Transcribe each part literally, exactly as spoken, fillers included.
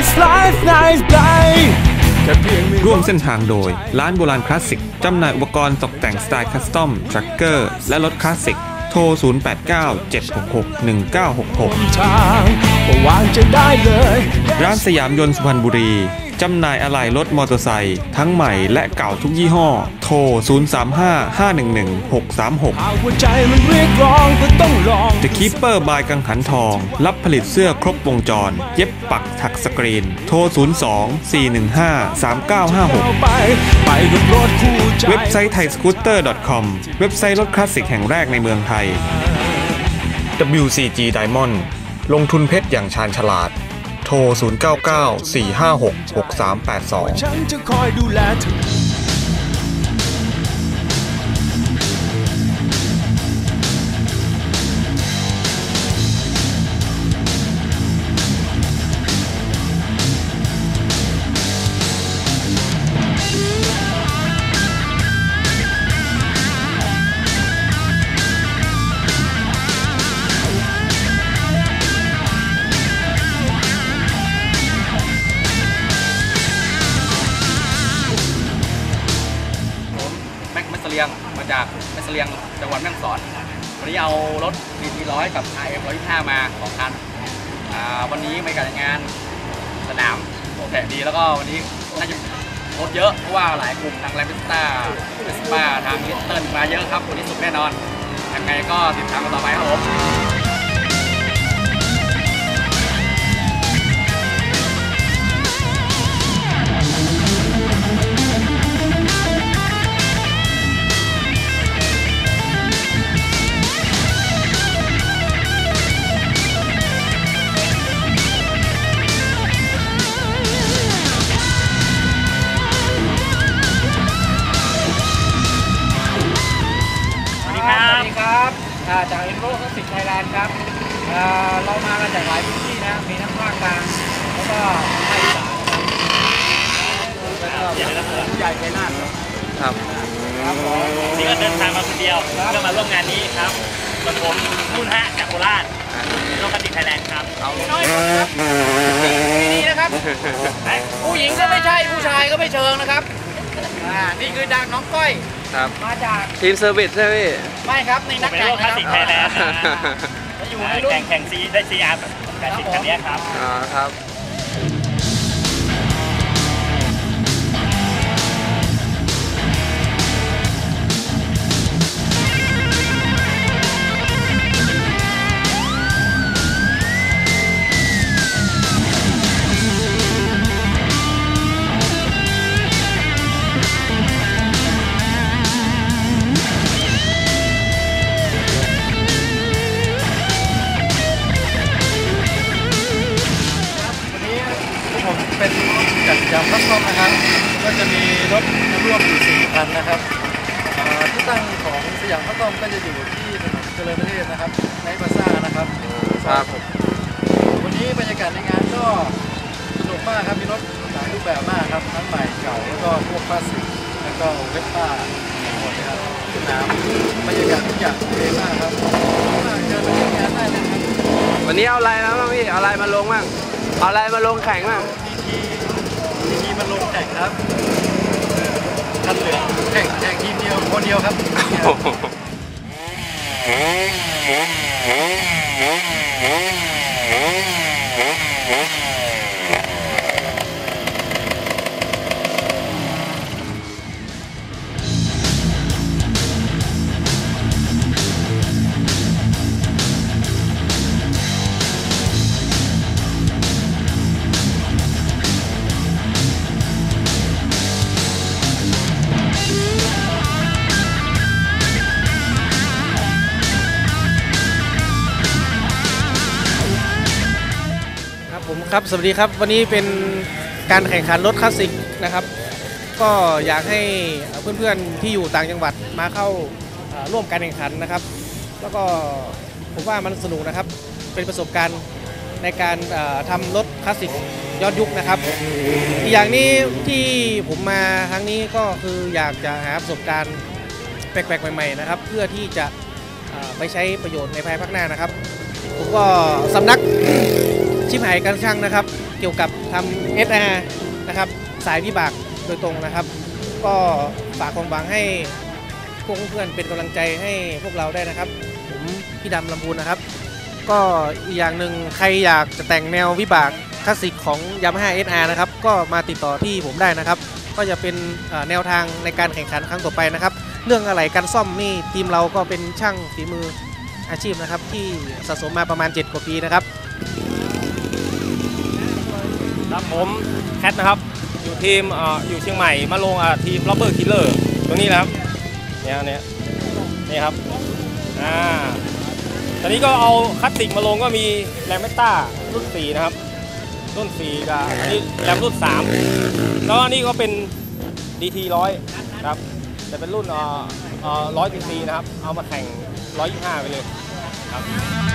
nice life nice day ร่วมเส้นทางโดยร้านโบราณคลาสสิกจำหน่ายอุปกรณ์ตกแต่งสไตล์คัสตอมทรัคเกอร์และรถคลาสสิกโทรศูนย์ แปด เก้า เจ็ด หก หก หนึ่ง เก้า หก หกร้านสยามยนต์สุพรรณบุรีจำหน่ายอะไหล่รถมอเตอร์ไซค์ทั้งใหม่และเก่าทุกยี่ห้อโทรศูนย์ สาม ห้า ห้า หนึ่ง หนึ่ง หก สาม หก The Keeper by กังหันทองรับผลิตเสื้อครบวงจรเย็บปักถักสกรีนโทรศูนย์ สอง สี่ หนึ่ง ห้า สาม เก้า ห้า หกเว็บไซต์ไทยสกูตเตอร์ .com เว็บไซต์รถคลาสสิกแห่งแรกในเมืองไทย ดับเบิลยู ซี จี Diamond ลงทุนเพชรอย่างชาญฉลาดโทรศูนย์ เก้า เก้า สี่ ห้า หก หก สาม แปด สองฉันจะคอยดูแลเธอมาจากแม่เสลียงจังหวัดแม่ฮ่องสอนวันนี้เอารถ บี ที หนึ่งร้อย กับ อาร์ เอ็ม หนึ่งร้อยยี่สิบห้า มาสองคันวันนี้ไปกับงานสนามโอเคดีแล้วก็วันนี้น่าจะรถเยอะเพราะว่าหลายกลุ่มทางแรมพิสต้าเวสป้าทางลิตเติ้ลมาเยอะครับวันนี้สุดแน่นอนยังไงก็ติดตามกันต่อไปครับผมจากเอ็นโรคสิทธิ์ไทยแลนด์ครับเรามากันจากหลายพื้นที่นะมีทั้งภาคกลางแล้วก็ภาคอีสานแล้วก็ผู้ใหญ่ชัยนาทครับครับนี่ก็เดินทางมาคนเดียวเพื่อมาร่วมงานนี้ครับส่วนผมมุ่นฮะจากโคราชโรคสิทธิ์ไทยแลนด์ครับน้อยครับนี่นะครับผู้หญิงก็ไม่ใช่ผู้ชายก็ไม่เชิงนะครับนี่คือดังน้องก้อยมาจากทีมเซอร์วิสใช่ไหมไม่ครับในนักแข่งคลาสสิกไทยแลนด์จะอยู่ในรุ่นแข่งแข่งซีได้ซีอาร์แปดสิบคันนี้ครับอ๋อครับเป็นจัดยามคัสตอมนะครับก็จะมีรถร่วมอยู่สี่คันนะครับที่ตั้งของสยามคัสตอมก็จะอยู่ที่ถนนเจริญประเทศนะครับในบาซ่านะครับครับวันนี้บรรยากาศในงานก็สนุกมากครับมีรถหลายรูปแบบมากครับทั้งใหม่เก่าแล้วก็พวกคลาสสิกแล้วก็เวสป้าหมดนะครับสนามบรรยากาศทุกอย่างดีมากครับเชิญมาร่วมงานได้เลยครับวันนี้เอาอะไรนะบ้างพี่เอาอะไรมาลงบ้างเอาอะไรมาลงแข่งบ้างทีทีมาลงแข่งครับคันเหลืองแข่งแข่งทีมเดียวคนเดียวครับครับสวัสดีครับวันนี้เป็นการแข่งขันรถคลาสสิกนะครับก็อยากให้เพื่อนๆที่อยู่ต่างจังหวัดมาเข้าร่วมการแข่งขันนะครับแล้วก็ผมว่ามันสนุกนะครับเป็นประสบการณ์ในการทำรถคลาสสิกย้อนยุคนะครับอีกอย่างนี้ที่ผมมาครั้งนี้ก็คืออยากจะหาประสบการณ์แปลกๆใหม่ๆนะครับเพื่อที่จะไปใช้ประโยชน์ในภายภาคหน้านะครับผมก็สำนักชิปหายการช่างนะครับเกี่ยวกับทำ เอส อาร์ นะครับสายวิบากโดยตรงนะครับก็ฝากความหวังให้พวกเพื่อนเป็นกำลังใจให้พวกเราได้นะครับผมพี่ดำลำพูนนะครับก็อีกอย่างหนึ่งใครอยากจะแต่งแนววิบากคลาสสิกของ Yamaha เอส อาร์ นะครับก็มาติดต่อที่ผมได้นะครับก็จะเป็นแนวทางในการแข่งขันครั้งต่อไปนะครับเรื่องอะไรการซ่อมนี่ทีมเราก็เป็นช่างฝีมืออาชีพนะครับที่สะสมมาประมาณเจ็ดกว่าปีนะครับครับผมแคทนะครับอยู่ทีมอ่อยู่เชียงใหม่มาลงอ่ทีม Rubber Killer ตรงนี้นะครับเนี่ยเนี่ยนี่ครับอ่าตอนนี้ก็เอาคลาสสิกมาลงก็มีแรมเมต้ารุ่นสี่นะครับรุ่นสี่กับอันนี้แรมรุ่นสามแล้วอันนี้ก็เป็น ดี ที ร้อยนะครับแต่เป็นรุ่นอ่าอ่าร้อยซีซีนะครับเอามาแข่งหนึ่งร้อยยี่สิบห้าไปเลยครับ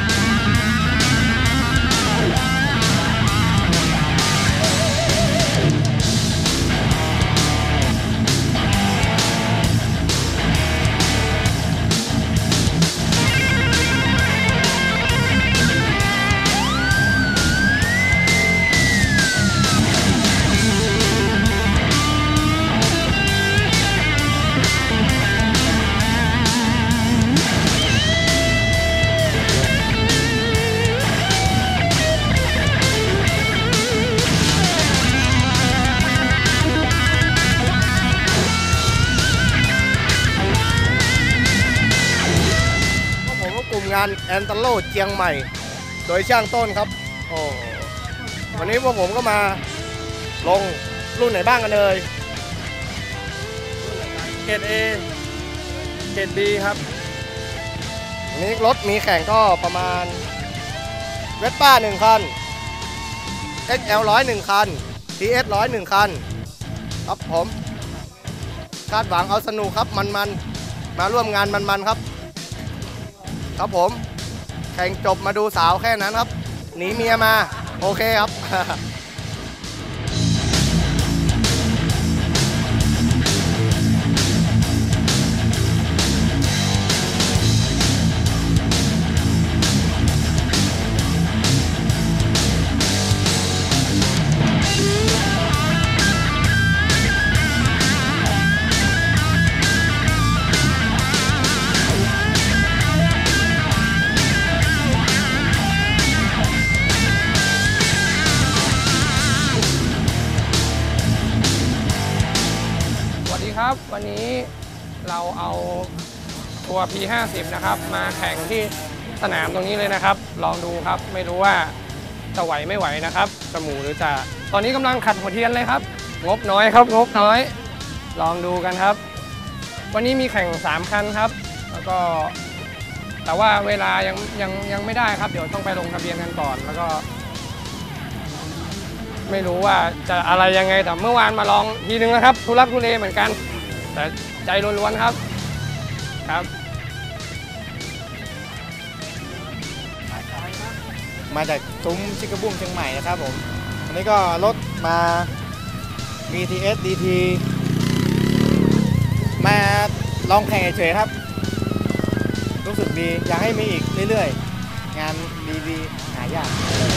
งานแอนตาโลเชียงใหม่โดยช่างต้นครับโอ้วันนี้พวกผมก็มาลงรุ่นไหนบ้างกันเลยเกรด A เกรด B ครับวันนี้รถมีแข่งก็ประมาณเวสป้าหนึ่งคัน เอ็กซ์ แอล หนึ่งร้อยหนึ่งคัน ที เอส หนึ่งร้อยหนึ่งคันครับผมคาดหวังเอาสนุกครับมันๆ ม, มาร่วมงานมันๆครับครับผมแข่งจบมาดูสาวแค่นั้นครับหนีเมียมาโอเคครับครับวันนี้เราเอาตัว พี ห้าสิบ นะครับมาแข่งที่สนามตรงนี้เลยนะครับลองดูครับไม่รู้ว่าจะไหวไม่ไหวนะครับจะหมูหรือจะตอนนี้กำลังขัดหัวเทียนเลยครับงบน้อยครับงบน้อยลองดูกันครับวันนี้มีแข่งสามคันครับแล้วก็แต่ว่าเวลายังยังยังไม่ได้ครับเดี๋ยวต้องไปลงทะเบียนกันก่อนแล้วก็ไม่รู้ว่าจะอะไรยังไงแต่เมื่อวานมาลองทีนึงนะครับทุลักทุเลเหมือนกันแต่ใจล้วนๆครับครับมาจากซุ้มชิคาบุ้มเชียงใหม่นะครับผมอันนี้ก็รถมา บี ที เอส ดี ที มาลองแข่งเฉยๆครับรู้สึกดีอยากให้มีอีกเรื่อยๆงานดีๆหายาก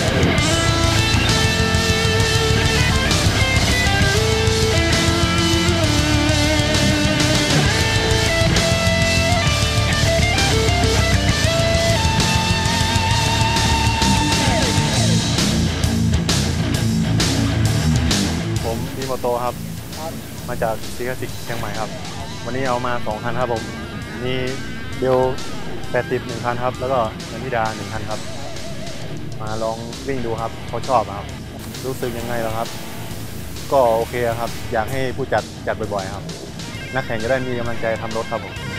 โมโตครับมาจากซีคาสิกเชียงใหม่ครับวันนี้เอามาสองคันครับผมมีเบลแปดสิบหนึ่งคันครับแล้วก็นันทิดาหนึ่งคันครับมาลองวิ่งดูครับเขาชอบครับรู้สึกยังไงล่ะครับก็โอเคครับอยากให้ผู้จัดจัดบ่อยๆครับนักแข่งจะได้มีกำลังใจทำรถครับผม